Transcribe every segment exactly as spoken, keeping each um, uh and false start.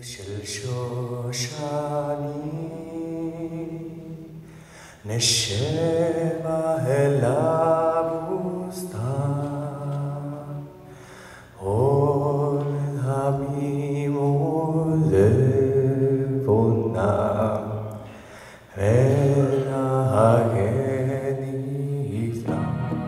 של שושני נשמה אל הבוסתן עוד הבימו לבונם ונהגני איתם.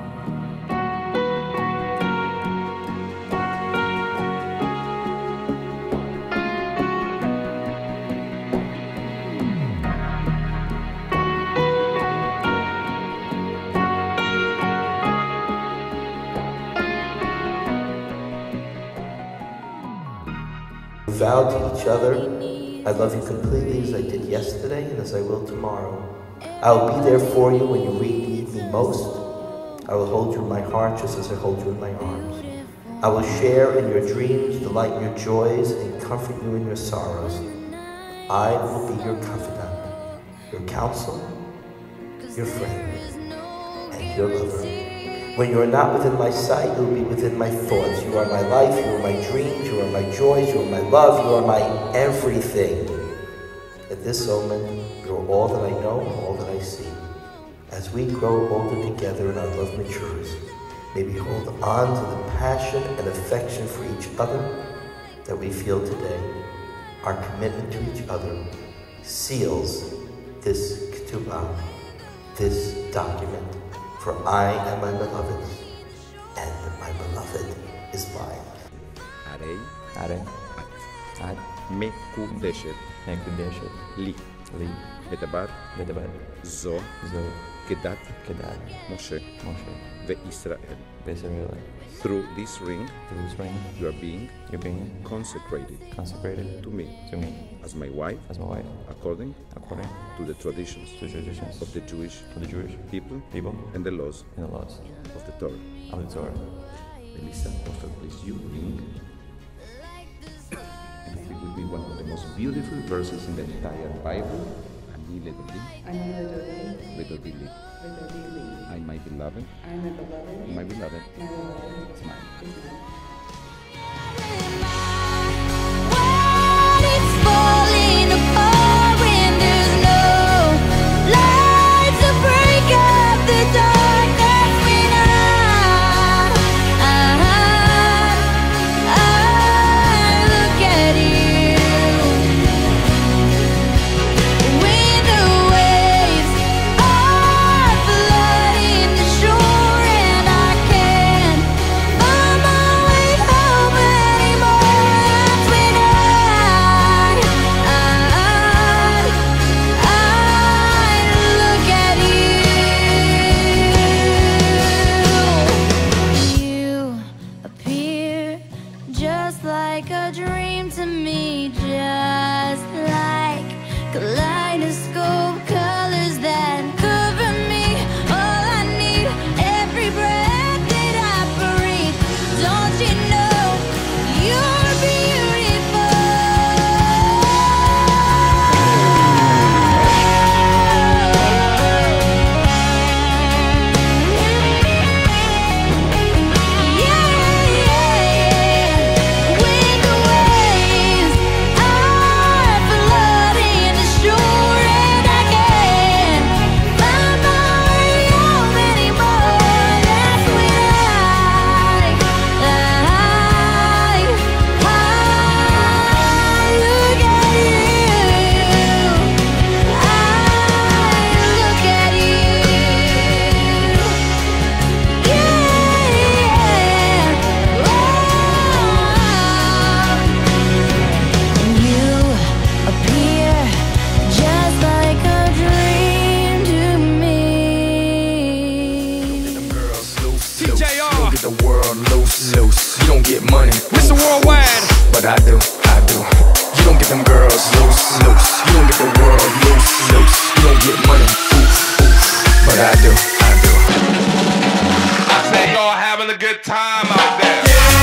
Vow to each other, I love you completely as I did yesterday and as I will tomorrow. I will be there for you when you need me most. I will hold you in my heart just as I hold you in my arms. I will share in your dreams, delight in your joys, and comfort you in your sorrows. I will be your confidant, your counselor, your friend, and your lover. When you are not within my sight, you will be within my thoughts. You are my life, you are my dreams, you are my joys, you are my love, you are my everything. At this moment, you are all that I know, all that I see. As we grow older together and our love matures, may we hold on to the passion and affection for each other that we feel today. Our commitment to each other seals this ketubah, this document. For I am my beloved's, and my beloved is mine. Arei, Are, Ad, מקודשת, מקודשת, לי, לי, ודבר, ודבר, זו, זו, כדת כדת, משה משה, וישראל. וישראל. Through this ring, Through this ring, you are being you're being consecrated consecrated to me to me as my wife, as my wife, according according to the traditions to the traditions of the Jewish of the Jewish people people and the laws and the laws of the Torah. of the Torah. Elisa, offer please you ring. And it would be one of the most beautiful verses in the entire Bible. Ani ledodi, אני לדודי, ledodi li. ודודי לי. I, my beloved, I'm a beloved, my beloved, my beloved is mine. is mine. It's falling apart when there's no light to break up the darkness when I, I, I look at you. When the waves are flooding the shore and I can't find my way home anymore, that's when I, I, I look at you. You appear just like a dream to me, just like kaleidoscope colors that cover me. All I need, every breath that I breathe. Don't you know you're beautiful? Yeah, yeah. When the waves are flooding the shore and I can't find my way home anymore, that's when I, I, I look at you. I look at you. You appear just like a dream to me. Them girls loose, loose. You don't get the world loose, loose. You don't get money, Mister Worldwide, but I do, I do. You don't get them girls loose, loose. You don't get the world loose, loose. You don't get money, oof, oof, but I do, I do. I say y'all having a good time out there.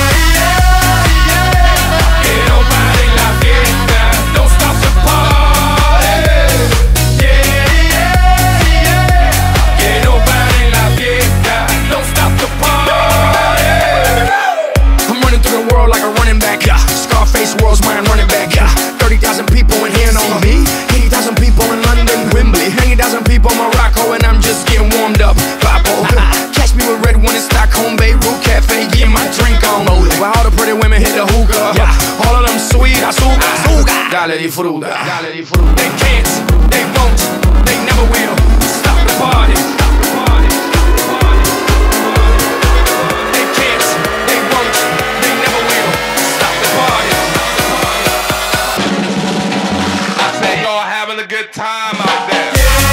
Que no pare la fiesta, don't stop the party. Yeah, yeah, yeah. Que no pare la fiesta, don't stop the party. I'm running through the world like a running back, yeah. Scarface, world's mine, running back, yeah. dale disfruta, dale disfruta. They can't, they won't, they never will stop the party. They can't, they won't, they never will stop the party. I say y'all having a good time out there.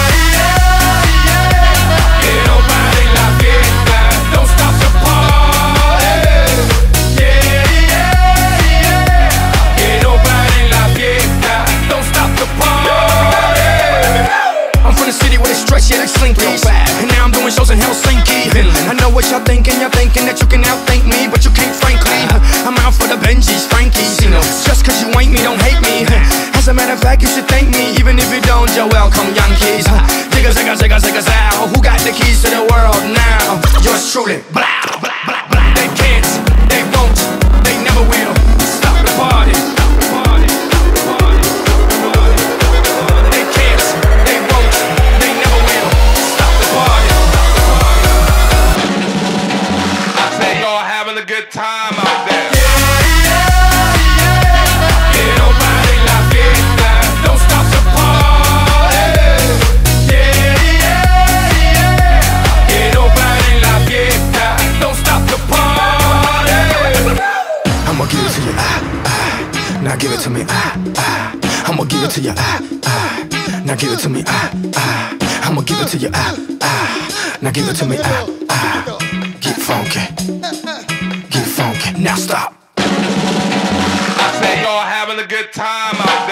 Yeah, like Slinkies. And now I'm doing shows in Helsinki. I know what y'all thinking, y'all thinking that you can outthink me, but you can't frankly. I'm out for the Benjis, Frankies. Just cause you ain't me, don't hate me. As a matter of fact, you should thank me, even if you don't, you're welcome, Yankees. Zigga, zigga, zigga, zigga, zow. Who got the keys to the world now? Yours truly. Blah, blah, blah, blah. They can't, they won't, they never will stop the party. A good time out there. Don't stop the party. Yeah, yeah, yeah. Que no paren la fiesta. Don't stop the party. I'ma give it to you, ah, ah. Now give it to me, ah, ah. I'ma give it to you, ah, ah. Now give it to me, ah, ah. I'ma give it to you, ah, ah. Now give it to me, ah, ah. Get funky. Get funky. Now stop. I say y'all having a good time out there.